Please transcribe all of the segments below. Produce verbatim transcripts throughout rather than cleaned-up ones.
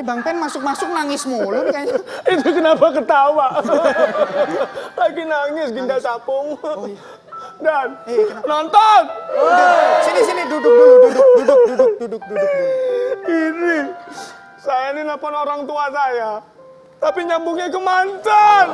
Bang Pen masuk-masuk nangis mulu kayaknya. Itu kenapa ketawa? Lagi nangis Ginda Sapung. Oh, iya. Dan eh, nonton. Udah, sini sini duduk dulu, duduk duduk duduk duduk duduk dulu. Ini saya ini nelfon orang tua saya, tapi nyambungnya ke mantan.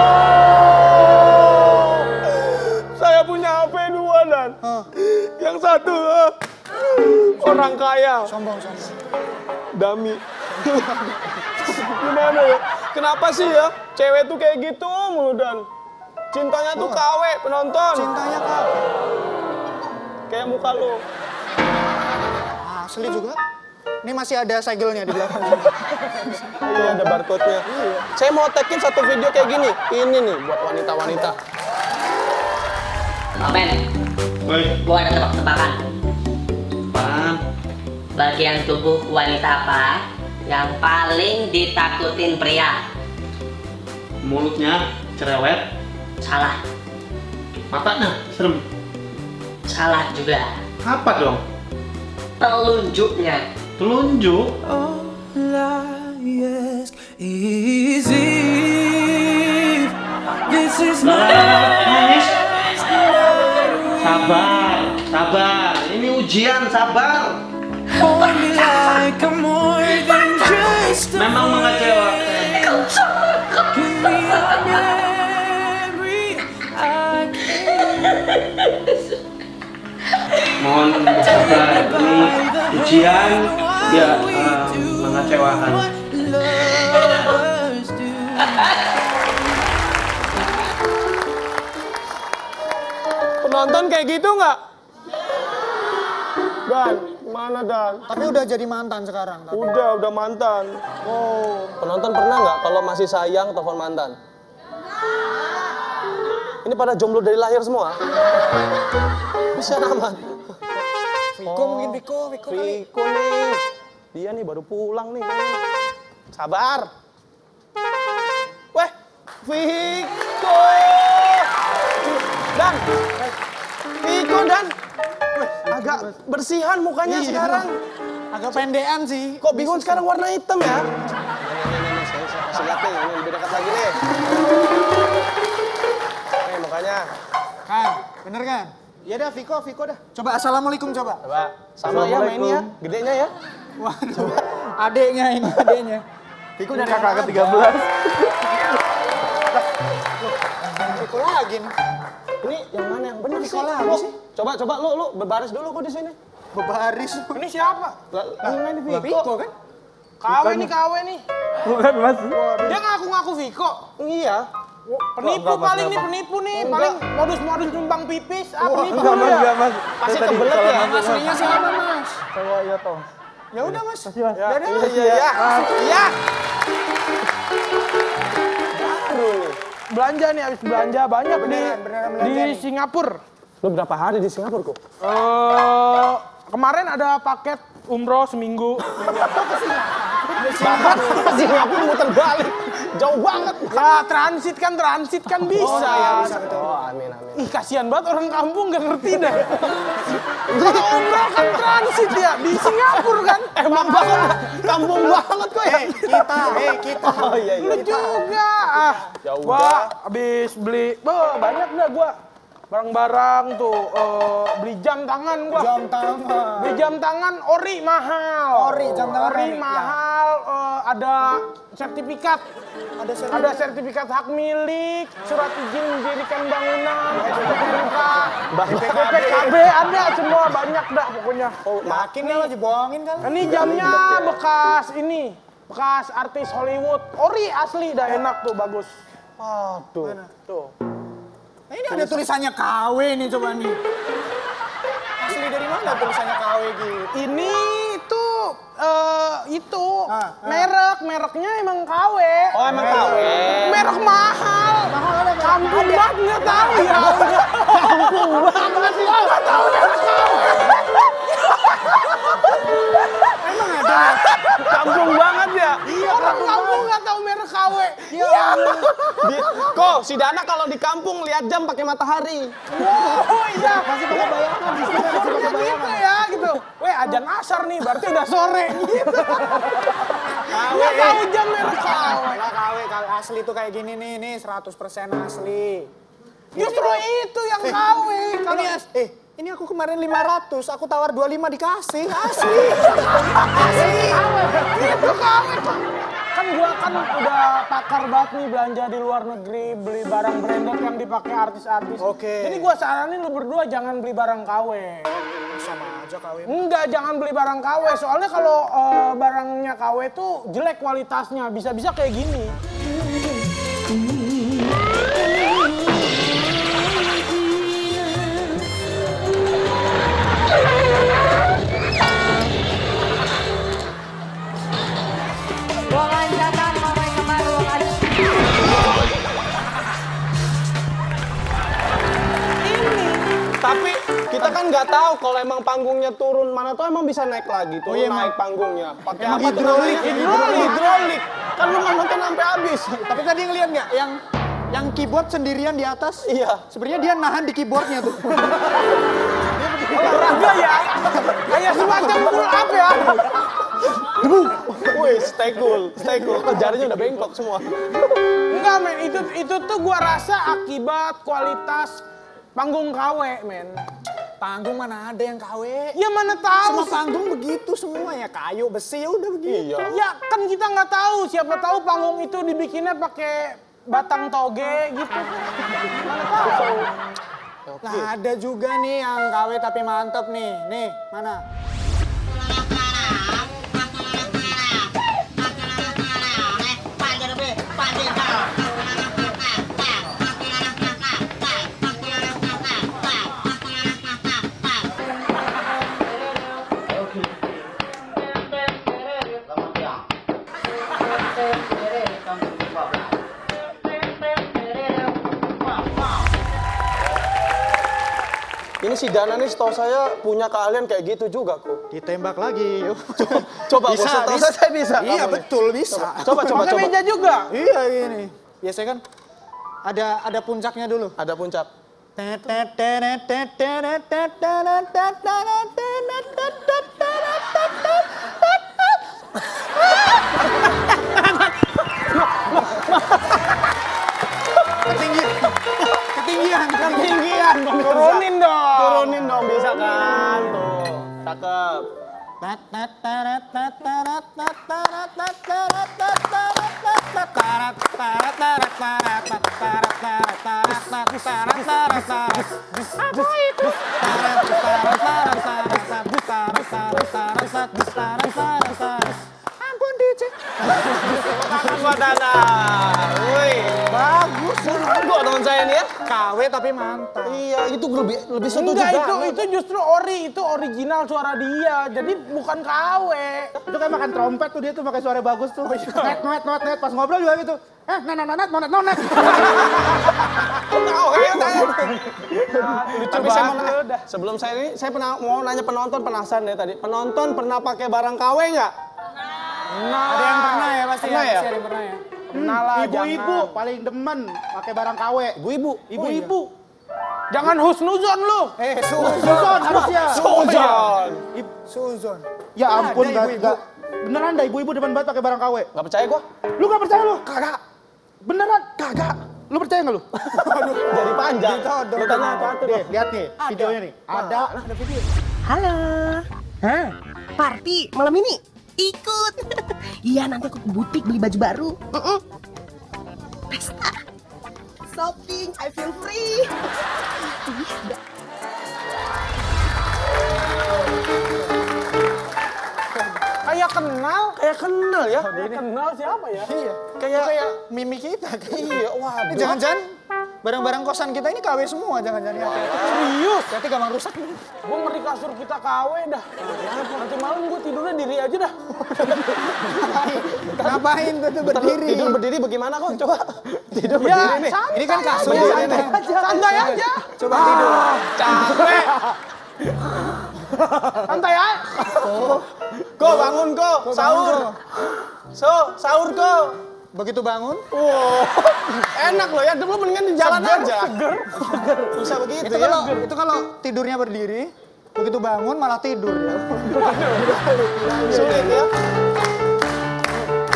Oh, saya punya H P dua dan Huh. yang satu uh, orang kaya. Sombong sombong. Dami. Gimana ya? Kenapa sih ya cewek tuh kayak gitu mulu dan cintanya tuh K W penonton. Cintanya kak. Kayak muka lo. Asli juga. Ini masih ada segelnya di belakang. Iya, ada barcode-nya. Iya. Saya mau tag-in satu video kayak gini. Ini nih buat wanita-wanita. Bang Ben, gua ada tebak-tebakan. Apaan? Bagian tubuh wanita apa yang paling ditakutin pria? Mulutnya cerewet, Salah. matanya serem. Salah juga. Apa dong? Telunjuknya. Telunjuk? All I ask is if this is my Nangis. Sabar, sabar. Ini ujian, sabar. hold me like I'm more than just a Memang mengecewakan. give me your memory I Mohon bersabar. Ini ujian, ya uh, mengecewakan. lovers do. Penonton kayak gitu nggak? Dan, mana Dan? Tapi udah jadi mantan sekarang. Tapi. Udah, udah mantan. Oh, penonton pernah nggak kalau masih sayang telepon mantan? Ini pada jomblo dari lahir semua? Bisa amat. Viko mungkin Viko, Viko kali. Viko nih. Dia nih baru pulang nih. Sabar. Weh, Viko. Dan, Viko Dan. Weh, agak bersihan mukanya Iya. sekarang. Agak pendean sih. Kok bingung sekarang warna hitam ya? Ini, ini, ini, saya, saya kasih lihat nih, ini lebih dekat lagi nih. Nih mukanya. Kan, bener kan? Ya dah Viko, Viko dah. Coba assalamualaikum coba. Coba, sama ya mainnya, gedenya ya. Waduh, adeknya ini, adeknya. Viko udah kakak ke tiga belas. Viko lagi nih. Ini yang mana yang benar sih? Viko lagi Lu, sih. Coba, coba lu, lu berbaris dulu kok di sini. Bebaris. Ini siapa? Lah, ini main di Viko. Viko kan? K W nih, K W nih. Bukan mas. Dia ngaku-ngaku Viko. Iya. Penipu paling nih, penipu nih. Paling modus-modus nyumbang pipis. Ah, penipu Enggak mas, ya. enggak mas. Pasti kebelet ya. Aslinya siapa mas? Saya iya toh. Ya udah mas. Kasih mas. Ya udah. Iya, iya, iya. Iya. Baru nih. Belanja nih, habis belanja banyak Beneran, nih. beneran belanja Di nih. Singapura. Lu berapa hari di Singapura kok? Eh, kemarin ada paket umroh seminggu. Bapak ke Singapura muter balik. Jauh banget. Nah, transit kan, transit kan bisa. iya, bisa, betul. Oh, amin, amin. Ih, kasihan banget orang kampung gak ngerti dah. Kalau umroh kan transit ya, di Singapura kan. Emang banget, kampung banget kok ya. Eh, kita, eh kita. Oh iya, iya. Lu juga. Ah, Ya gua udah. habis beli, bah, banyak dah gua. Barang-barang tuh, eh, beli jam tangan gua. Jam tangan. Beli jam tangan ori mahal. Ori, jam tangan Ori ori, mahal, eh, ada sertifikat. Ada sertifikat. Ada sertifikat hak milik, surat izin mendirikan bangunan, S P K, B P K B, ada semua banyak dah pokoknya. Oh, Makin nih lagi bohongin kan? Ini jamnya bekas ini, bekas artis Hollywood. Ori asli dah enak tuh, bagus. Aduh. Tuh. Nah, ini ada tulisannya K W nih coba nih. Asli dari mana tulisannya K W gitu? Ini tuh eh, itu Ah, ah. merek, mereknya emang K W. Oh, emang K W. Merek mahal. Mahal ada merek Kampung ada. banget nggak tahu ya. Kampung banget sih. Nggak tahu merek K W. Emang ada? Kampung banget ya. Iya, orang kampung nggak tahu merek K W. Iya. Di, kok si Dana kalau di kampung lihat jam pakai matahari. Oh iya. Pasti pakai bayangan, sistemnya pasti pakai Gitu bayangan. ya, gitu. Weh, ajan asar nih, berarti udah sore. Gitu. K W. Nggak tahu jam merek K W. Lah K W, K W asli tuh kayak gini nih, nih seratus persen asli. Justru itu yang K W. Kalau Ini as- eh ini aku kemarin lima ratus, aku tawar dua puluh lima dikasih, asli. Asli. itu K W. Kan gua kan udah pakar banget nih belanja di luar negeri, beli barang branded yang dipakai artis-artis. Oke. Jadi gua saranin lu berdua jangan beli barang K W. Sama aja K W. Enggak, jangan beli barang K W. Soalnya kalau eh, barangnya K W tuh jelek kualitasnya, bisa-bisa kayak gini. Tapi kita kan nggak tahu kalau emang panggungnya turun, mana tuh emang bisa naik lagi tuh, Oh iya, naik panggungnya. Pakai emang apa tuh hidrolik, namanya? hidrolik. hidrolik. Kan lu nggak nonton sampai habis. Tapi tadi ngeliat nggak yang yang keyboard sendirian di atas? Iya. Sebenarnya dia nahan di keyboardnya tuh. Olahraga ya, kayak semacam pull up ya. Wih, stay cool, stay cool. Jarinya udah bengkok semua. Enggak men, itu itu tuh gua rasa akibat kualitas panggung K W men. Panggung mana ada yang K W? Ya mana tahu. Semua panggung begitu semua ya, kayu, besi, ya udah begitu. Iya. Ya kan kita nggak tahu, siapa tahu panggung itu dibikinnya pakai batang toge gitu. Mana tahu. Nah ada juga nih yang K W tapi mantep nih. Nih, mana? Ini si Dana nih setahu saya punya keahlian kayak gitu juga kok. Ditembak lagi. Coba Bisa, bos, setahu bisa. saya saya bisa. Iya Apa nih? betul bisa. Coba coba Pakai coba. meja juga. Iya ini. Biasanya kan ada ada puncaknya dulu. Ada puncak. Ketinggian. Ketinggian. Ketinggian, turunin dong. Turunin dong bisa kan tuh. Cakep. Ampun D J. Buat Dana. Wih, Bagus. gua teman saya nih ya. K W tapi mantap. Iya, itu lebih lebih setuju Enggak, itu banget. itu justru ori, itu original suara dia. Jadi bukan K W. Itu kayak makan trompet tuh, dia tuh pakai suara bagus tuh. Net, net, net, net, pas ngobrol juga gitu. Eh, nonet, nonet, nonet, nonet. Tahu ya, tahu. Tapi saya mau banget nanya, udah. sebelum saya ini, saya pernah mau nanya penonton, penasaran ya tadi. Penonton pernah pakai barang K W nggak? Ada yang pernah ya pasti Pernah ya? ya? Pasti ada yang pernah ya? Nah lah, Ibu-ibu jangan. paling demen pakai barang K W. Ibu-ibu. Ibu-ibu. Jangan husnuzon lu. Eh, Suzon. Suzon harusnya. Suzon. Suzon. Ya ampun, Ada gak, ibu-ibu. gak. Beneran dah ibu-ibu demen banget pakai barang K W. Nggak percaya gua? Lu gak percaya lu? Kagak. Beneran? Kagak. Lu percaya gak lu? Jadi panjang. Ditodong. Lu tanya apa-apa Nih, lihat nih videonya nih. Ada. Halo. Hah? Party malam ini? Ikut. Iya, nanti aku ke butik beli baju baru. Mm-mm. Pesta. Shopping, I feel free. Kayak kenal. Kayak kenal ya. Kayak kenal siapa ya? Iya. Kayak kayak mimi kita. Iya, wah. Ini jangan-jangan barang-barang kosan kita ini K W semua, jangan-jangan ya. Serius? Berarti gampang rusak nih. Gue ngeri kasur kita K W dah. Nanti malam gue tidurnya diri aja dah. Ngapain tuh tuh berdiri? Tidur berdiri bagaimana kok? Coba. Tidur Ya, berdiri nih. santai Ini kan kasur aja, santai. santai aja. Santai aja. Coba tidur. Capek. Santai aja. Ko bangun ko, sahur. So, sahur ko. Begitu bangun, Wow, enak loh ya. Dulu mendingan di jalan aja. Seger. Bisa begitu itu ya. kalau itu kalau tidurnya berdiri, begitu bangun malah tidur ya. Sulit ya.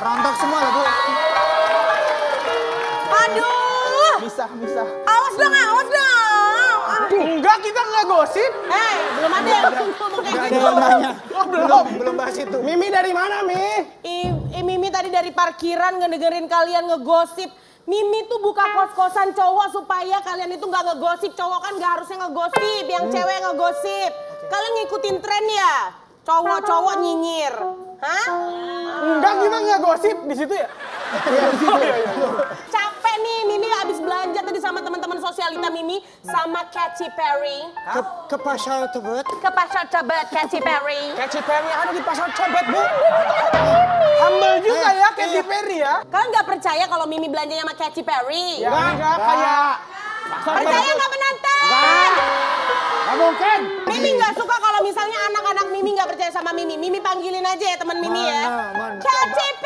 Rontok semua lah, Bu. Aduh. Misah, misah. Awas dong, awas dong. Ah. Enggak, kita nggak gosip. Eh, belum ada yang ngomong kayak Gak ada gitu. yang nanya. Oh, belum. Belum bahas itu. Mimi dari mana, Mi? I, I, Mimi tadi dari parkiran ngedengerin kalian ngegosip. Mimi tuh buka kos-kosan cowok supaya kalian itu nggak ngegosip. Cowok kan nggak harusnya ngegosip, yang cewek ngegosip. Kalian ngikutin tren ya? Cowok-cowok nyinyir. Hah? Enggak, kita nggak gosip di situ ya? Oh, iya, iya. Capek nih, Mimi habis belanja tadi sama teman-teman sosialita Mimi sama Katy Perry. Ke, ke pasar Tebet. Ke pasar Tebet, Katy Perry. Katy Perry ada di pasar Cebet, Bu. Humble juga ya Katy Perry ya. Kalian nggak percaya kalau Mimi belanjanya sama Katy Perry? Ya, enggak kayak Percaya nggak penonton? Nggak mungkin. Mimi nggak suka kalau misalnya anak-anak Mimi nggak percaya sama Mimi. Mimi panggilin aja ya teman Mimi ya. Mana, mana? Katy